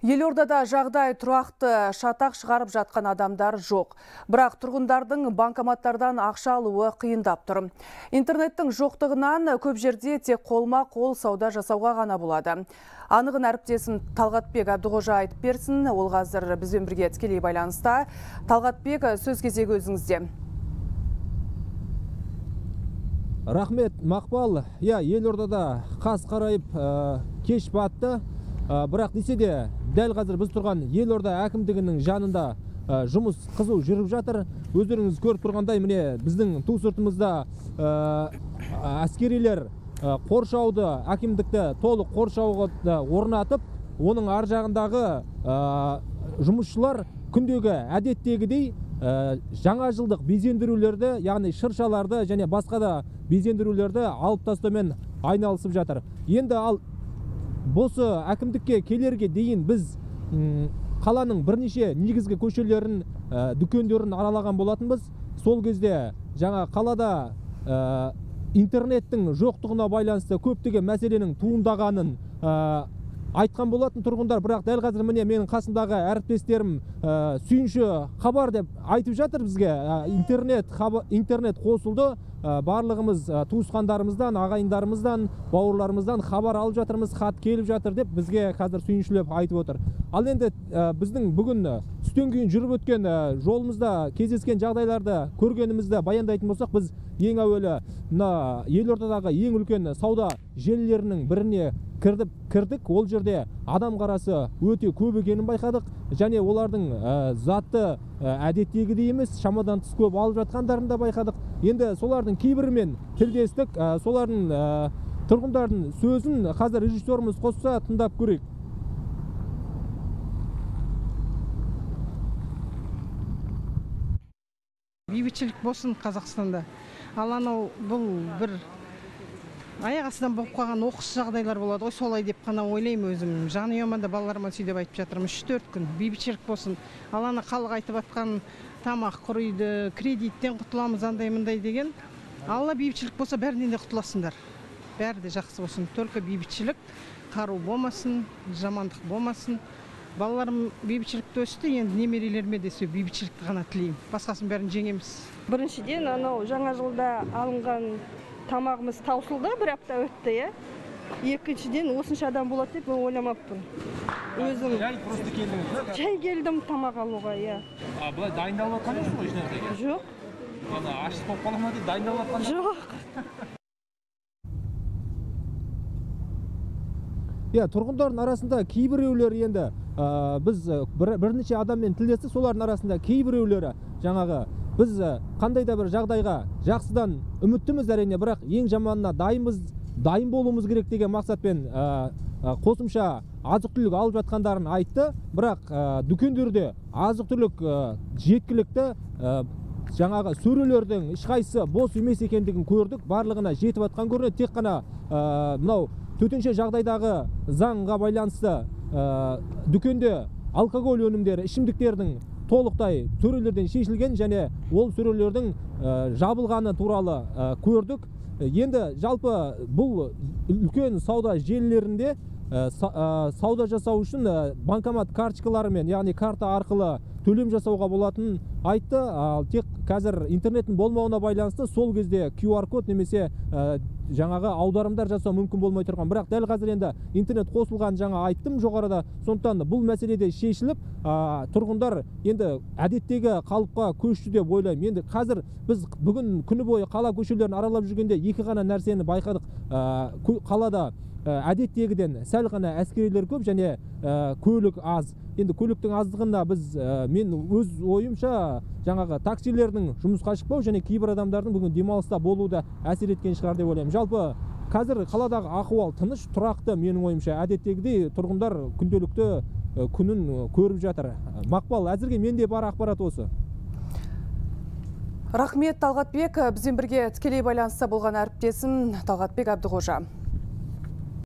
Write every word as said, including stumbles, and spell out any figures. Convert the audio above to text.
Елордада жағдай тұрақты, шатақ шығарып жатқан адамдар жоқ. Бірақ тұрғындардың банкоматтардан ақша алуы қиындап тұр. Интернеттің жоқтығынан көп жерде тек қолма-қол сауда жасауға ғана болады. Анығын әріптесім Талғатбек Әбдіғожа айтып берсін. Ол қазір бізбен бірге тікелей байланыста. Талғатбек, сөз кезегі өзіңізде. Рахмет, Мақпал. Я, Елордада қас қарайып кеш батты. Бірақ десе де, дәл қазір біз тұрған Елорда әкімдігінің жанында жұмыс қызу жүріп жатыр. Өздеріңіз көріп тұрғандай, міне біздің ту сыртымызда әскерилер қоршауды, әкімдікті толық қоршауды орнатып, оның ар жағындағы жұмысшылар күндегі әдеттегідей жаңа жылдық безендірулерді, яғни шыршаларды және басқа да безендірулерді алып тастаумен айналысып жатыр. Енді ал осы әкімдікке келерге дейін біз қаланың бірнеше негізгі көшелерін, дүкендерін аралаған болатынбыз. Сол кезде жаңа қалада интернеттің жоқтығына байланысты көптеген мәселенің туындағанын айтқан болатын тұрғындар. Бірақ дәл қазір міне менің қасымдағы әріптестерім сүйінші хабар деп айтып жатыр бізге. Интернет, интернет қосылды. Барлығымыз туысқандарымыздан, ағайындарымыздан, бауырларымыздан хабар алып жатырмыз, хат келіп жатыр деп бізге қазір сүйіншілеп айтып отыр. Ал енді біздің бүгін түстен кейін жүріп өткен жолымызда кездескен жағдайларды көргенімізді баяндайтын болсақ, біз ең әуелі Елордадағы ең үлкен сауда желілерінің біріне кірдік, кірдік. Ол жерде адам қарасы өте көп екенін байқадық, және олардың затты әдеттегідей емес, шамадан тыс көп алып жатқандарын да байқадық. Енді солардың кейбірімен тілдестік, солардың тұрғындардың сөзін қазір режиссеріміз қосса тыңдап көрейік. Бейбітшілік болсын Қазақстанда. Ал анау бұл бір аяқ астынан болып қалған оқыс жағдайлар болады ғой, солай деп қана ойлаймын өзім. Жанұяма да балаларыма сөйтіп айтып жатырмын, үш төрт күн бейбітшілік болсын. Ал ана халық айтып жатқан тамақ құриды, кредиттен құтыламыз андай мындай деген. Алла бейбітшілік болса бәрінен де құтыласыңдар. Бәрі де жақсы болсын. Только бейбітшілік, қару болмасын, жамандық болмасын. Балаларым бейбітшілікті өсті, енді немерелеріме де сол бейбітшілікті ғана тілеймін. Басқасын бәрін жеңеміз. Біріншіден, анау жаңа жылда алынған тамағымыз таусылды, бір апта өтті, е. Екіншіден, осынша адам болады деп мен ойламаппын. Өзім Жай просто келдіңіз, бе? Жай келдім тамақ алуға, е. А, бұлай дайындалып жатқан жоқсыз ғой ешнәрсеге? Жоқ. Ана ашық болып қала ма деп дайындалып жатқан жоқ? Иә, тұрғындардың арасында кейбіреулер енді біз бірнеше адаммен тілдестік, солардың арасында кейбіреулері жаңағы біз қандай да бір жағдайға жақсыдан үміттіміз әрине, бірақ ең жаманына дайынбыз, дайын болуымыз керек деген мақсатпен қосымша азық-түлік алып жатқандарын айтты. Бірақ дүкендерде азық-түлік жеткілікті, жаңағы сөрелердің ешқайсысы бос емес екендігін көрдік. Барлығына жетіп жатқан көрінеді. Тек қана мынау төтенше жағдайдағы заңға байланысты дүкенде алкоголь өнімдері, ішімдіктердің толықтай сөрелерден шешілген, және ол сөрелердің жабылғаны туралы көрдік. Енді жалпы бұл үлкен сауда желілерінде сауда жасау үшін банкомат карточкаларымен, яғни карта арқылы төлем жасауға болатынын айтты. Ал тек қазір интернеттің болмауына байланысты сол кезде ку ар код немесе жаңағы аударымдар жасау мүмкін болмай тұрған. Бірақ дәл қазір енді интернет қосылған, жаңа айттым жоғарыда. Сондықтан бұл мәселеде шешіліп, тұрғындар енді әдеттегі қалыпқа көшті деп ойлаймын. Енді қазір біз бүгін күні бойы қала көшелерін аралап жүргенде екі ғана нәрсені байқадық. Қалада әдеттегіден сәл ғана әскерилер көп және көлік аз. Енді көліктің аздығында біз, мен өз ойымша, жаңағы таксилердің жұмысқа шықпау және кейбір адамдардың бүгін демалыста болуы да әсер еткен шығар деп ойлаймын. Жалпы қазір қаладағы ахуал тыныш, тұрақты, менің ойымша. Әдеттегідей тұрғындар күнделікті күнін көріп жатыр. Мақпал, әзірге менде бар ақпарат осы. Рахмет, Талғатбек. Бізбен бірге тікелей байланыста болған әріптесім Талғатбек Әбдіғожа.